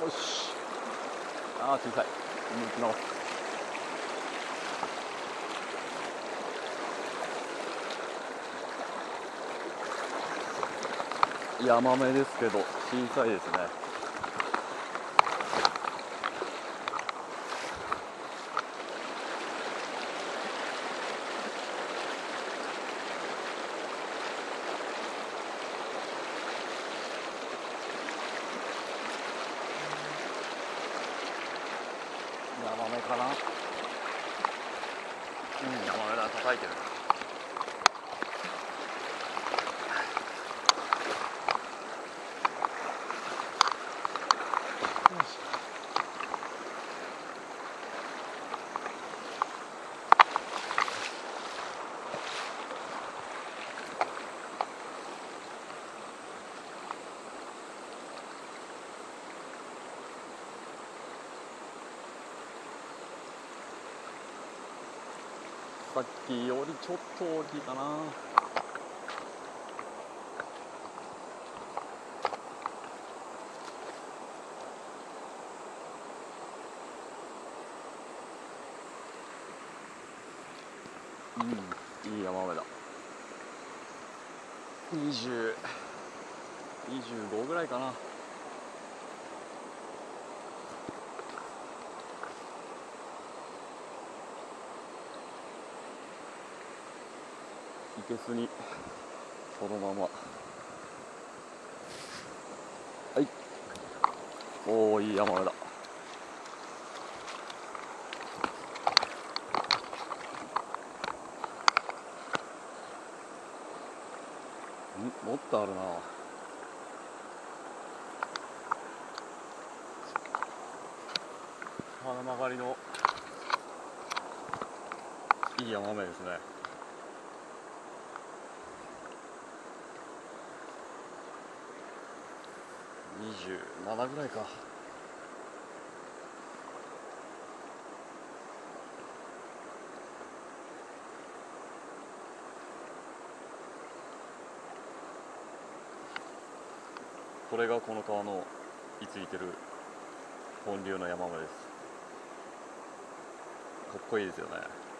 よし。ああ小さい。抜き直す。ヤマメですけど小さいですね。ヤマメかな。ヤマメだ。叩いてる。さっきよりちょっと大きいかな。いいヤマメだ。25ぐらいかな。いけすにそのまま。はい。おお、いいヤマメだ。もっとあるな。花曲がりのいいヤマメですね。27ぐらいか。これがこの川の居ついてる本流のヤマメです。かっこいいですよね。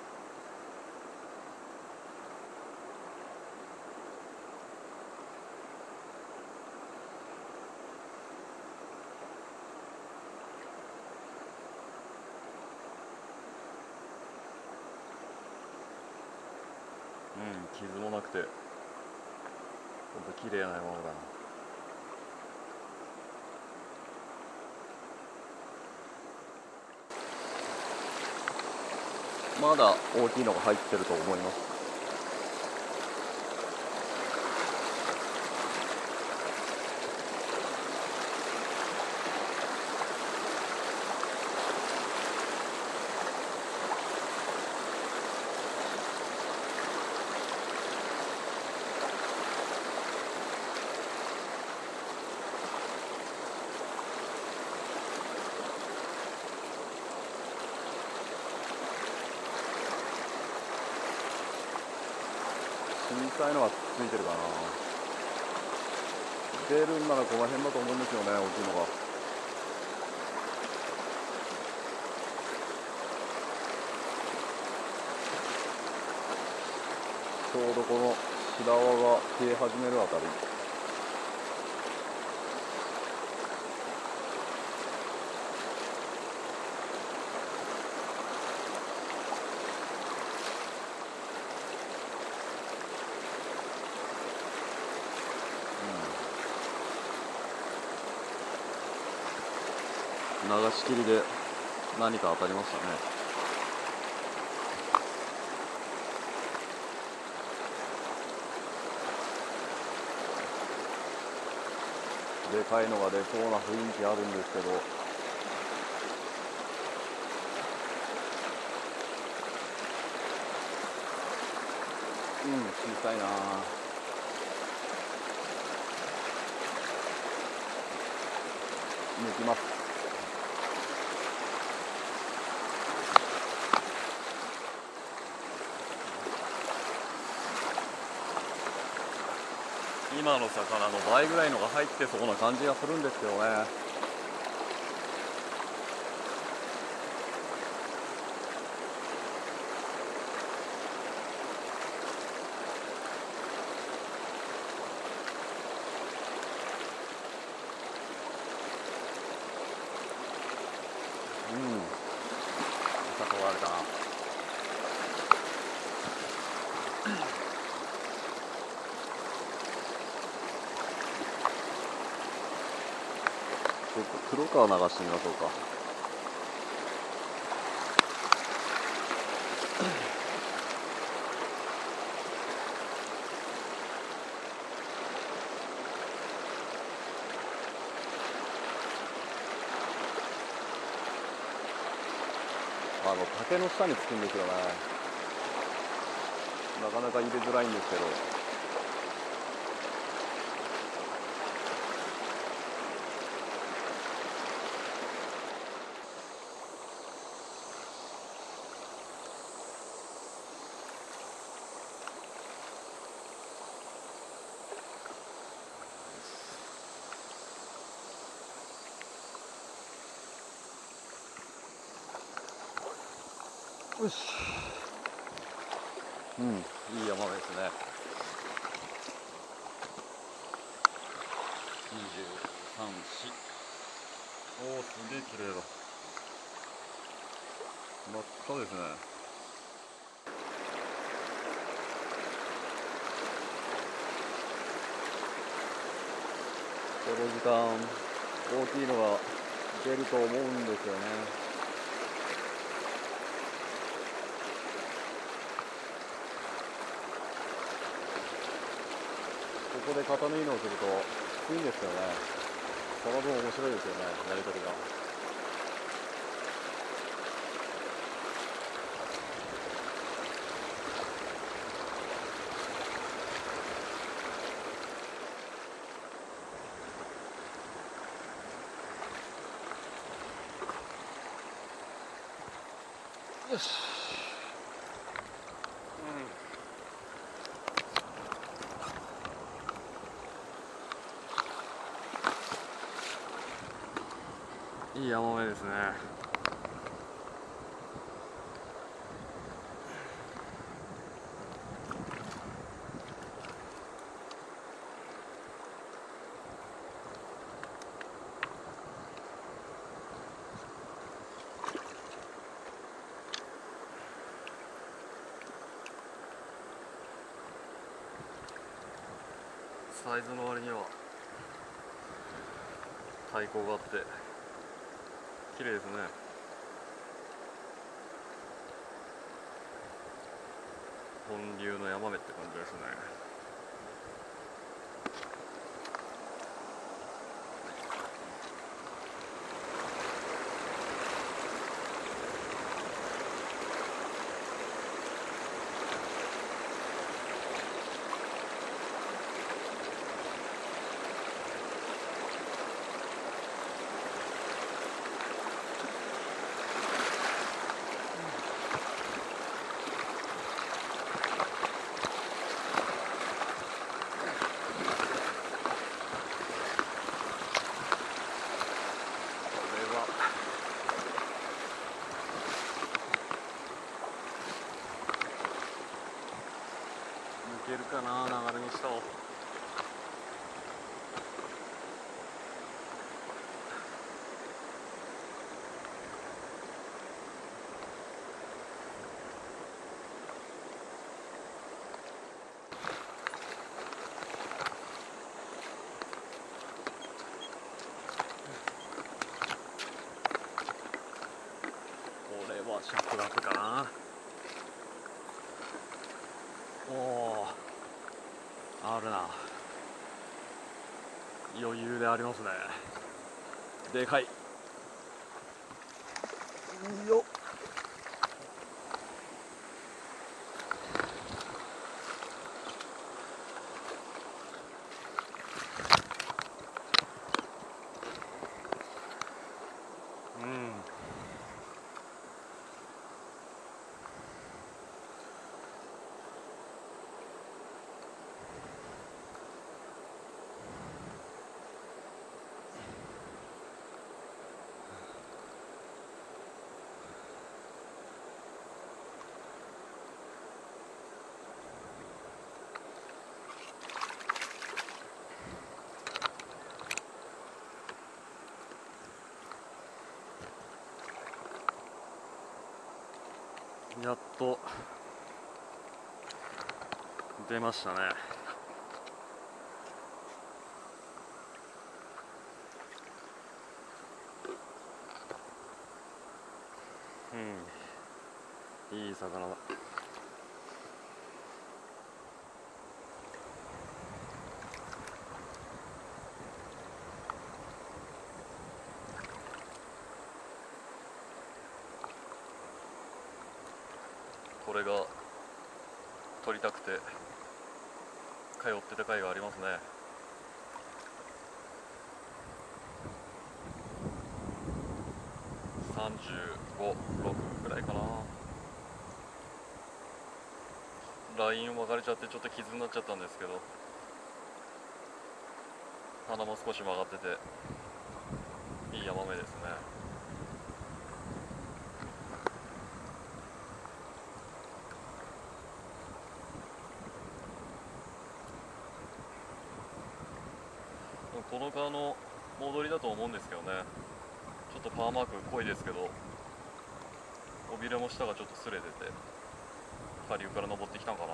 傷もなくてほんと綺麗なヤマメだな。まだ大きいのが入ってると思います。小さいのはついてるかな。出るんならこの辺だと思うんですよね、大きいのが。ちょうどこの白輪が消え始めるあたり。流し切りで何か当たりましたね。でかいのが出そうな雰囲気あるんですけど、小さいな。抜きます。今の魚の倍ぐらいのが入ってそうな感じがするんですけどね。 黒川流してみましょうか。竹の下につくんですよね。なかなか入れづらいんですけど。よし。いい山ですね。23、4。おお、すげえ綺麗だ。真っ赤ですね。この時間、大きいのが出ると思うんですよね。ここで肩縫いのをするときついんですよね。その分面白いですよね、やり取りが。よし。いい山目ですね。サイズの割には太鼓があって綺麗ですね。本流のヤマメって感じですね。いけるかな、流れの下を。これは尺額かな。おお、あるな。余裕でありますね。でかい。よっ。やっと出ましたね。うん、いい魚だ。これが取りたくて通ってた甲斐がありますね。35、6ぐらいかな。ラインを曲がれちゃってちょっと傷になっちゃったんですけど、鼻も少し曲がってていいヤマメですね。この川の戻りだと思うんですけどね。ちょっとパーマーク濃いですけど、尾びれも下がちょっと擦れてて下流から登ってきたんかなって。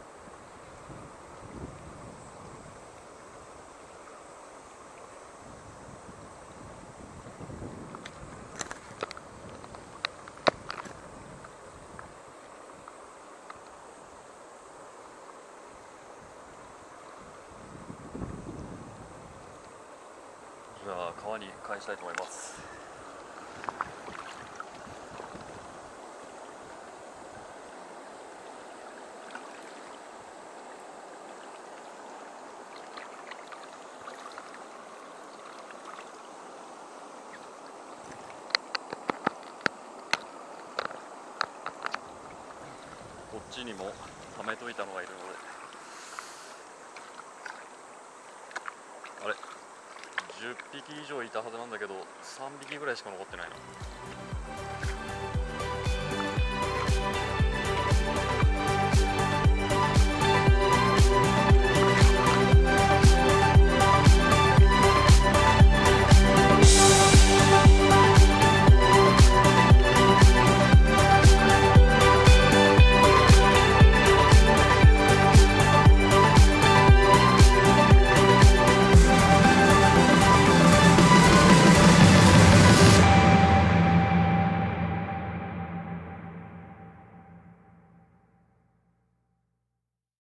じゃあ川に返したいと思います。こっちにも溜めといたのがいるので、あれ10匹以上いたはずなんだけど3匹ぐらいしか残ってないな。